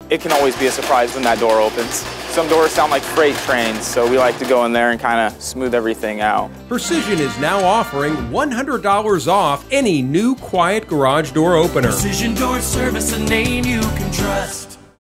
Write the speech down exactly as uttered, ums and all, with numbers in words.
it can always be a surprise when that door opens. Some doors sound like freight trains, so we like to go in there and kind of smooth everything out. Precision is now offering one hundred dollars off any new quiet garage door opener. Precision Door Service, a name you can trust.